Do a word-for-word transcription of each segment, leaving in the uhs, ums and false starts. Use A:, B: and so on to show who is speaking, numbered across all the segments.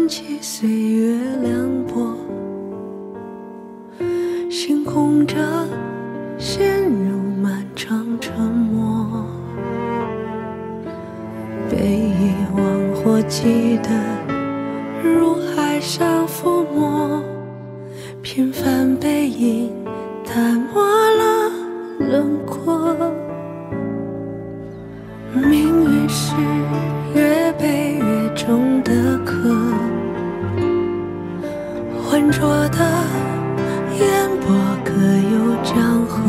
A: 想起岁月凉薄，星空着陷入漫长沉默，被遗忘或记得如海上覆没，平凡背影淡漠了轮廓。命运是越背越重的壳，浑浊的烟波各有江河，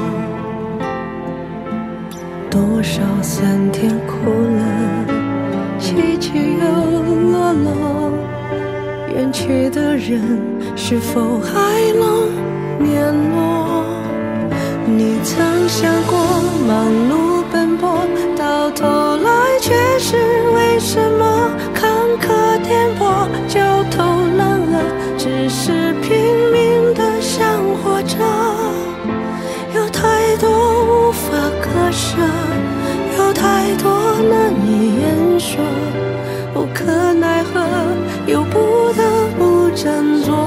A: 多少酸甜苦乐，起起又落落，远去的人是否还能联络？你曾想过忙碌奔波，到头来却是为什么？坎坷颠簸，焦头烂额，只是拼命地想活着。有太多无法割舍，有太多难以言说，无可奈何，又不得不振作。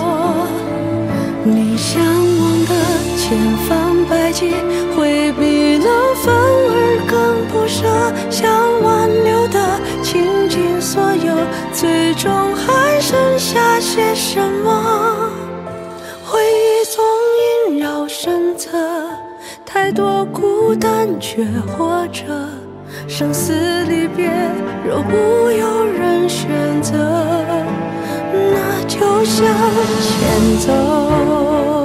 A: 你向往的千方百计，回避了反而更不舍，想挽留的倾尽所有，最终还剩下些什么？回忆总萦绕身侧，太多孤单却活着，生死离别若不有人选择，那就向前走。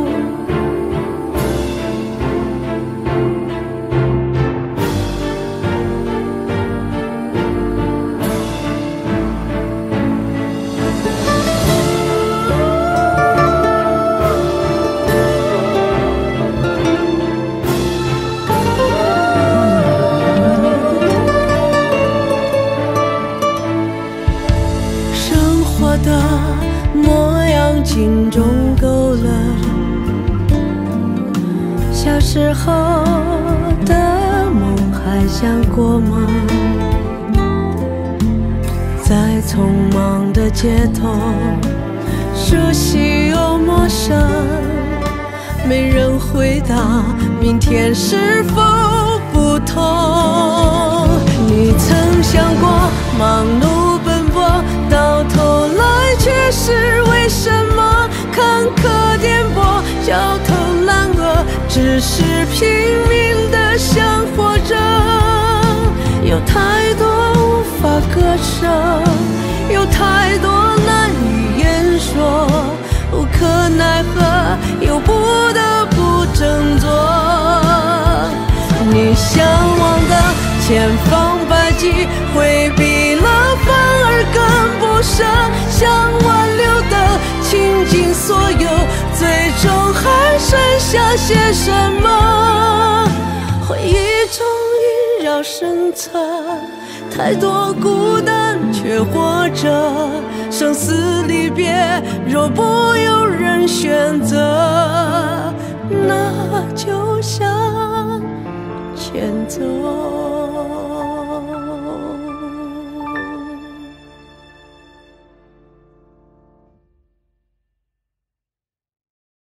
A: 心中够了，小时候的梦还想过吗？在匆忙的街头，熟悉又陌生，没人回答明天是否不同。你曾想过忙碌奔波，到头来却是为什么？坎坷颠簸，焦头烂额，只是拼命地想活着。有太多无法割舍，有太多难以言说，无可奈何，又不得不振作。你向往的千方百计，回避了反而更不舍，想挽留的倾尽所有，最终还剩下些什么？回忆中萦绕身侧，太多孤单却活着，生死离别若不有人选择，那就向前走。